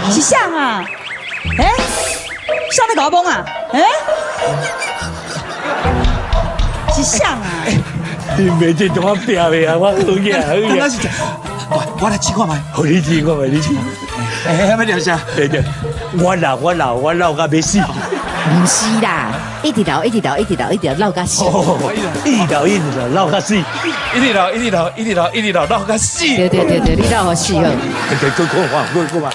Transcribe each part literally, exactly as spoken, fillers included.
是谁啊？哎，谁在搞我懵啊？哎，是谁啊？ 你袂这怎么拼的啊？我好嘢好嘢。 那是这，我我来试看卖。 好你试看卖，你试。 哎，要聊啥？ 对对，我老我老我老到要死。 唔是啦，一直流一直流一直流一直流闹到死。 一直流一直流闹到死。 一直流一直流一直流一直流闹到死。 对对对对，你闹我死哦。 对，过过话过过嘛。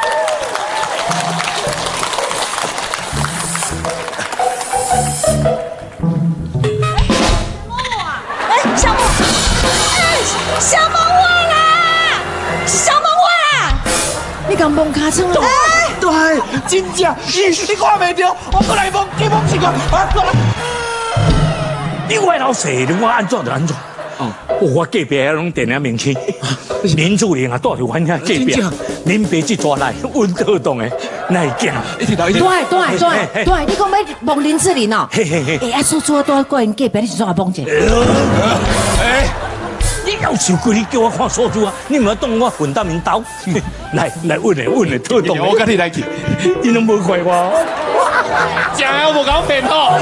小萌，哎，小萌我啦，是小萌我啦！ 你敢摸卡层啊？ 对，真正，你你看袂着，我过来摸，去摸一个，啊过来。 你外老细，你我安怎就安怎。哦，我隔壁迄种电影明星，林志玲啊，住伫阮遐隔壁，恁爸去抓来，阮特动的，那会惊。 一直流一直。 对对对对，你讲要摸林志玲哦？ 嘿嘿嘿。 哎，啊，叔叔多过因隔壁，你是怎啊摸者？ 哎。你要受过，你叫我看数字啊！你唔要当我混蛋面刀，来来稳的稳的，特动。 我跟你来去， 你拢无怪我。 真的我无搞骗哦。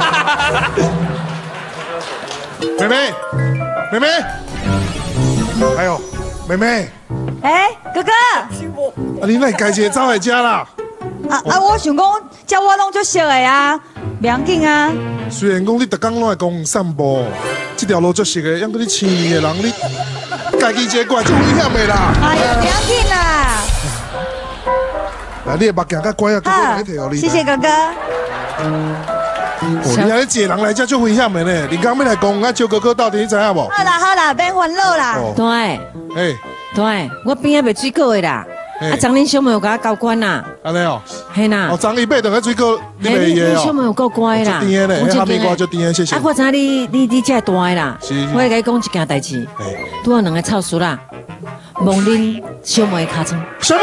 妹妹，妹妹，哎呦，妹妹， 哎，哥哥， 啊，你那家姐走来家啦？ 啊啊，我想讲，叫我拢足熟的啊，袂要紧啊。 虽然讲你逐工拢来公园散步，这条路足熟的，养过你青年的人，你家己一个过来足危险的啦。 哎呀，袂要紧啦。 来，你的目镜较乖啊，哥哥来摕互你。 谢谢哥哥。 哦，你安尼一个人来遮足危险的呢，你刚要来公园啊，招哥哥到底你知影无？ 好啦好啦，别烦恼啦。 对， 哎， 对，我边仔卖水果的啦。啊，张恁小妹有甲我交关啦。 安尼哦。 嘿啦。 哦，张一辈等个水果你袂耶哦。 小妹有够乖啦。 甜的呢，哈密瓜就甜的，谢谢。 啊，我知你你你这大的啦。 是。 我甲你讲一件代志。拄有两个臭叔啦，摸恁小妹的尻川。 什么？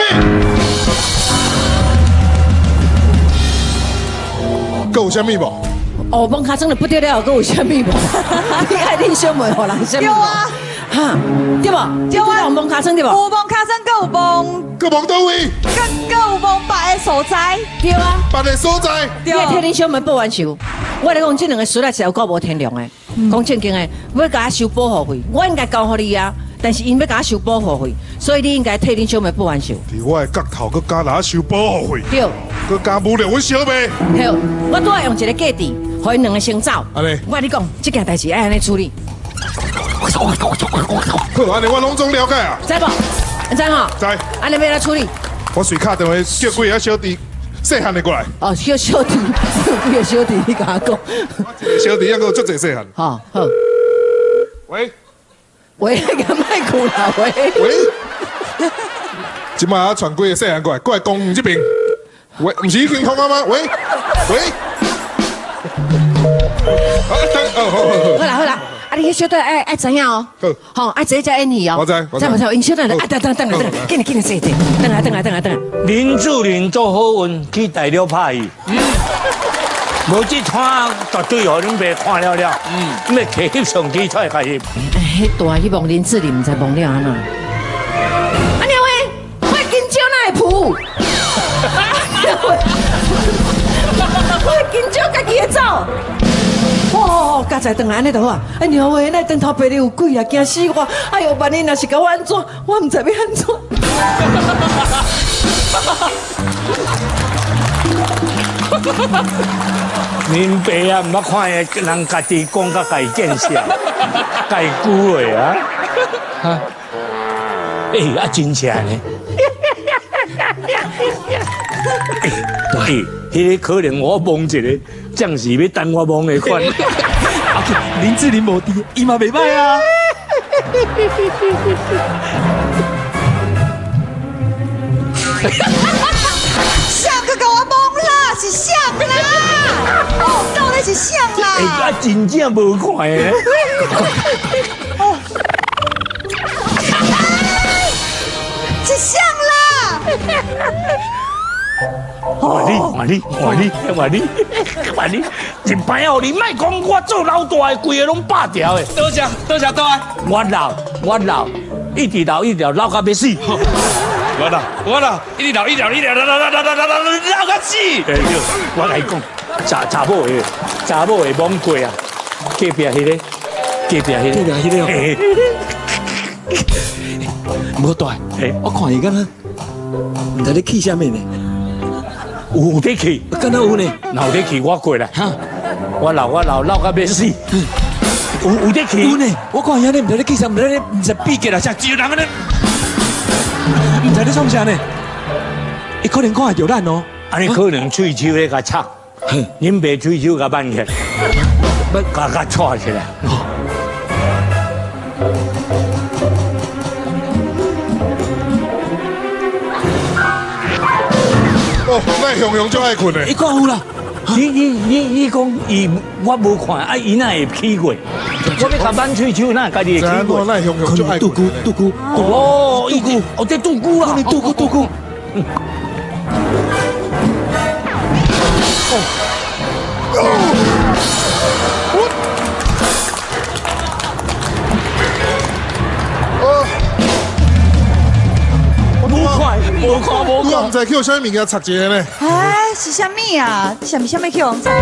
够有啥物无？ 哦，摸尻川就不得了，够有啥物无？你爱恁小妹互人啥物？ 对啊。 哈，对不？ 对啊。 有摸尻川对不？ 有摸尻川，搁有摸。 搁摸倒位？ 搁搁有摸别的所在。 对啊。 别的所在。 你替恁小妹报完仇。我来讲，这两个叔来是有够无天良的。讲正经的，要甲我收保护费，我应该交给你啊。但是因要甲我收保护费，所以你应该替恁小妹报完仇。 伫我的角头，搁加拿收保护费。 对。 搁加侮辱阮小妹。 对，我都要用一个价值，互因两个先走。 安尼。 我跟你讲，这件代志爱安尼处理。 好，安尼我拢总了解啊。 知不？知吼？ 知。 安尼要来处理。 我随卡电话叫几个小弟细汉的过来。 哦，小小弟，几个小弟，你甲我讲。 小弟，还阁足侪细汉。 好好。 喂。 喂，那个麦克啦，喂。 喂。今麦啊，传几个细汉过来，过来公园这边。喂，不是已经通了吗？喂，喂。啊，等，哦，好好好。 好啦好啦。啊！你迄小队爱爱知影哦，好，爱坐只演戏哦。 我知，我知。 知无？因小队来，啊，等等等来等来，紧来紧来坐坐，等来等来等来等来。 林志玲做好运去大陆拍戏，无这摊绝对互恁爸看了了。嗯，要摕翕相机出来拍戏。 迄大迄望林志玲，毋知望了安怎？啊，两位，我金蕉哪会扑？我金蕉家己会走。哦，刚才等来安尼就好啊！哎，娘喂，那灯头背里有鬼啊，惊死我！哎呦，万一若是甲我安怎，我唔知要安怎。 恁爸啊，唔捌看个人家己讲甲家见笑，家句话啊！哈，哎，啊真正呢。哎，迄个可能我蒙一个，暂时要等我蒙的款。 林志玲无敌，伊嘛袂歹啊。 像个给我蒙啦，是像啦，哦，到底是像啦。 哎，啊真正无看的。 哦，是像啦。 换你，换你，换你，换你，换你！一摆哦，你莫讲我做老大的，规个拢爆掉的。 多谢，多谢，多谢。 我老，我老，一直老，一直老到要死。 我啦，我啦，一直闹，一直闹，一直闹，闹闹闹闹闹闹闹个死！ 对对，我来讲，查查某的，查某的猛过啊，隔壁迄个，隔壁迄个， 隔壁迄个哦嘿无大，我看伊敢若，唔知你气啥物呢？ 有得去， 敢若有呢？ 闹得去，我过来， 哈， 我闹我闹闹到要死，有有得去， 有呢？我看遐你唔知你气啥，唔知你唔知比价啦，只只有人安尼，唔知你创啥呢？伊可能看会着咱哦。 安尼可能喙手咧甲插，恁爸喙手甲挽起来，要甲甲拽起来。 哦，那雄雄就爱困嘞伊。讲有啦， 你你你你讲伊我无看，啊伊哪会起过？我要甲挽喙手，哪家己会怎样起过？ 那雄雄就爱杜困。 姑杜姑， 哦，伊个哦，这杜姑啊， 你杜姑杜姑， 无看无看无我唔看， 知去有啥物件插一个呢？ 哎，是啥物啊？什么什么去王仔？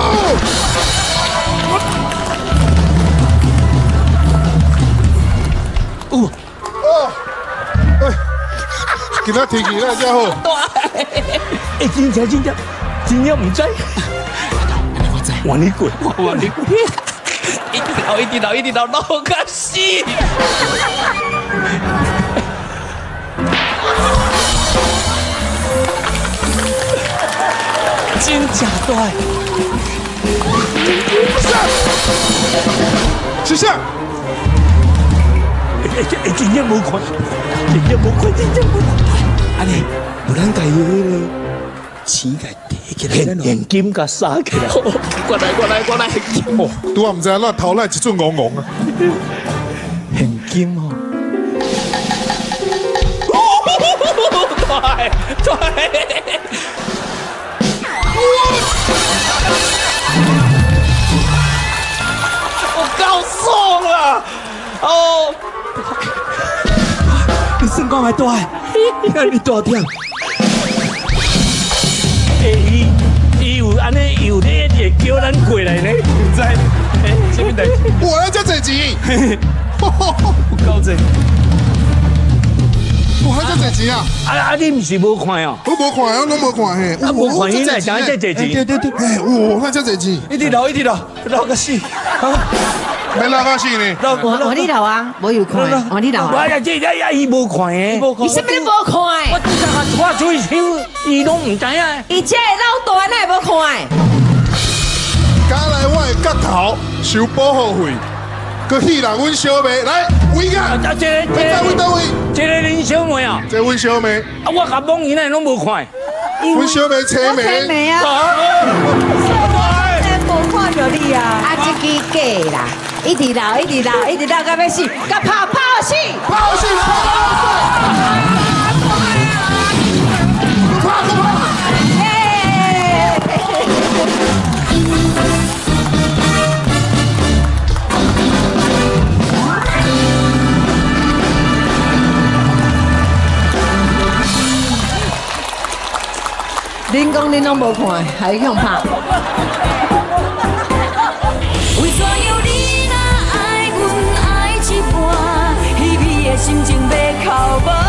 有。 今仔天气那家伙， 哎，真正真正真正唔知， 我知， 换你过，换你过。 一直闹，一直闹，一直闹，闹个死！真假大， 是啥？ 哎哎，真正无看，真正无看，真正无看。 安尼，有咱家有迄个钱给提起来， 现现金甲撒起来， 我来，我来，我来， 哦，拄啊唔知那头来一阵戆戆啊！ 现金哦。对对。我告诉了，哦，你身高还大，你看你多点。 哎，伊伊有安尼有咧会叫咱过来呢， 唔知，哎，什么代志？ 我要这这钱， 不够这。 我还这这钱啊！ 啊啊，你唔是无看哦？ 我无看，我拢无看嘿。 啊，无看伊来知这这对钱， 对对， 哎，我看这这钱， 一直闹一直闹，闹个死。 没拉到死呢。 闹我我你头啊，我有看，我你头我啊， 呀这这呀伊无看诶， 无看你什么都无看我只甲我吹手，伊拢唔知影。 伊这老大哪会无看？ 加来我的角头收保护费，佮戏人阮小妹来位个， 啊，这个位到位到位， 这个恁小妹啊， 这阮小妹， 啊，我甲蒙伊那拢无看。 阮小妹车我睇妹， 未啊？真无看着你啊！ 啊，这支假啦，一直闹，一直闹，一直闹到要死，甲跑跑死， 跑死跑跑跑！ 哎， 恁讲恁拢无看，还向拍？ 为怎样你若爱阮爱一半，彼彼的心情要哭无？